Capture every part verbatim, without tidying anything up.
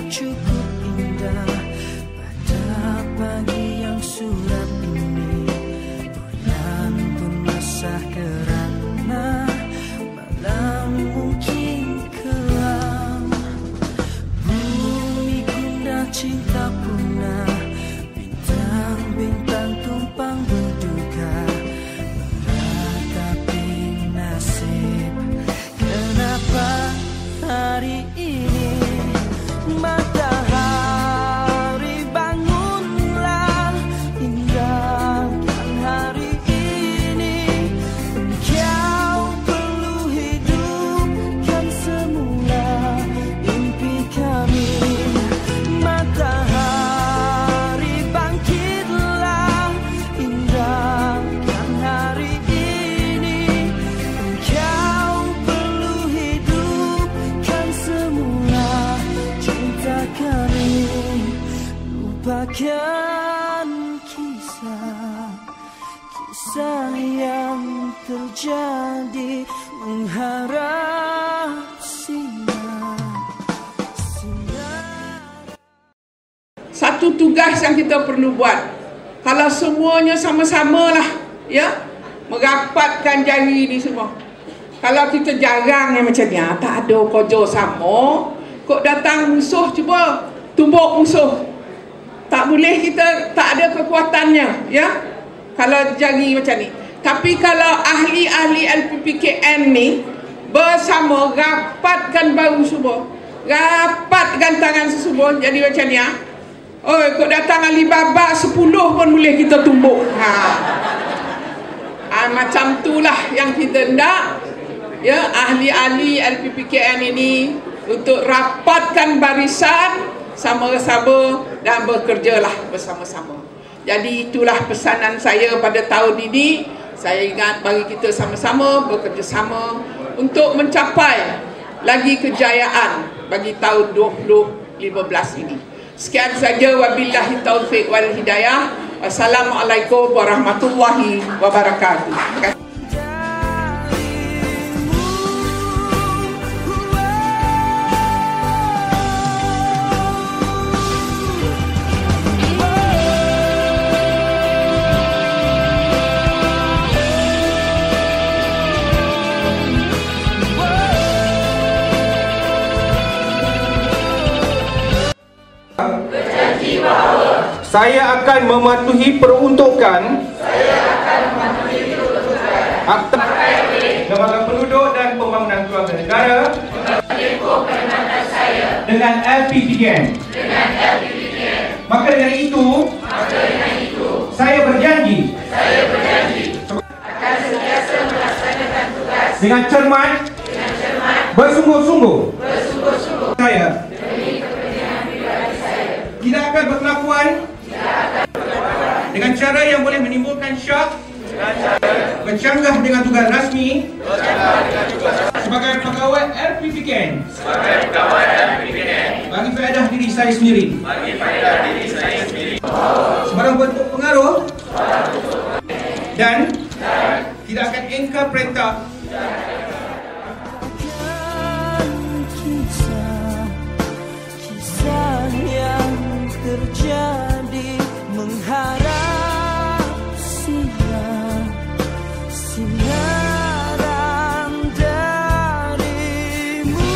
cukup indah pada pagi yang suram ini. Bulan pun basah kerana malam mungkin kelam. Bumi gundah cinta punah, bintang-bintang tumpang berduka meratapi nasib. Kenapa hari ini matahari bangunlah, indahkan hari ini. Engkau perlu hidupkan semula mimpi kami. Matahari bangkitlah, indahkan hari ini. Engkau perlu hidupkan semula cinta kami. Lupakan kisah kisah yang terjadi, mengharap sinar sinar. Satu tugas yang kita perlu buat, kalau semuanya sama-sama lah, ya, merapatkan jari ni semua. Kalau kita jarang yang macam ni, ah, tak ada kerja sama, kok datang musuh cuba tumbuk musuh, tak boleh, kita tak ada kekuatannya, ya, kalau jari macam ni. Tapi kalau ahli-ahli L P P K M ni bersama, rapatkan bahu semua, rapatkan tangan semua, jadi macam ni, ah. Oh, kok datang Alibaba sepuluh pun boleh kita tumbuk. Ha. Ah, macam itulah yang kita nak, ya, ahli-ahli L P P K M ini untuk rapatkan barisan sama-sama dan bekerjalah bersama-sama. Jadi itulah pesanan saya pada tahun ini. Saya ingat bagi kita sama-sama bekerjasama untuk mencapai lagi kejayaan bagi tahun dua ribu lima belas ini. Sekian saja, wabillahi taufiq wal hidayah. Wassalamualaikum warahmatullahi wabarakatuh. Terima kasih. Berjanji bahawa saya akan mematuhi peruntukan saya akan mematuhi peruntukan Akta Lembaga Penduduk dan Pembangunan Keluarga Negara dengan L P P K M. Dengan L P P K M. Maka dengan itu, maka dengan itu saya berjanji saya berjanji akan sentiasa melaksanakan tugas dengan cermat, dengan cermat, bersungguh-sungguh, bersungguh-sungguh. Saya tidak akan berkelakuan dengan cara yang boleh menimbulkan syak, bercanggah dengan tugas rasmi sebagai pegawai L P P K M, sebagai pegawai L P P K M, bagi faedah diri saya sendiri, bagi faedah diri saya sendiri, sebarang bentuk pengaruh dan tidak akan ingkar perintah. Terjadi, mengharap sinar sinaran darimu.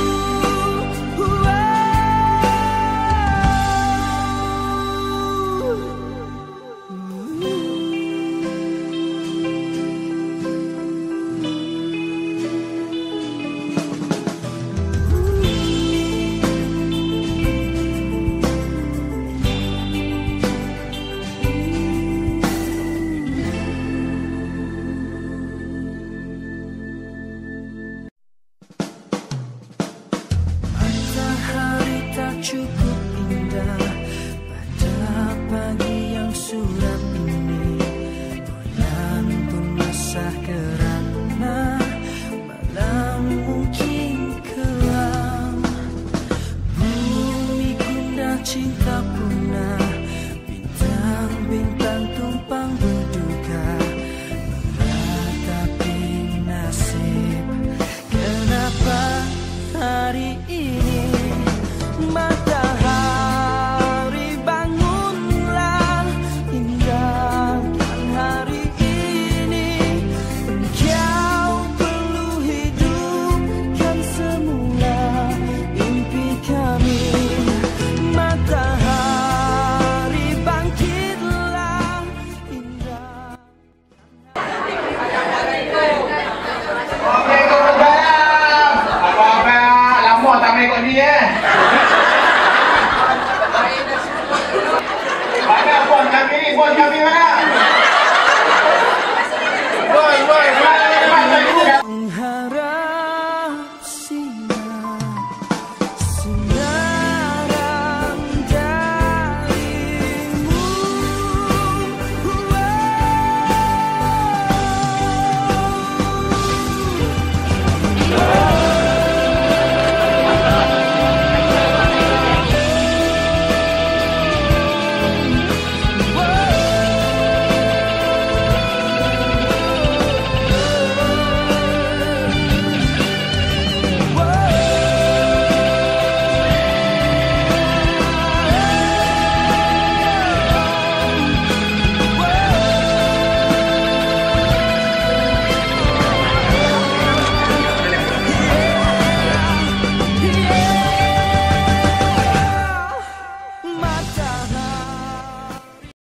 Cukup indah pada pagi yang suram ini. Bulan pun basah kerana malam mungkin kelam. Bumi gundah cinta punah, bintang-bintang tumpang berduka meratapi nasib. Kenapa hari ini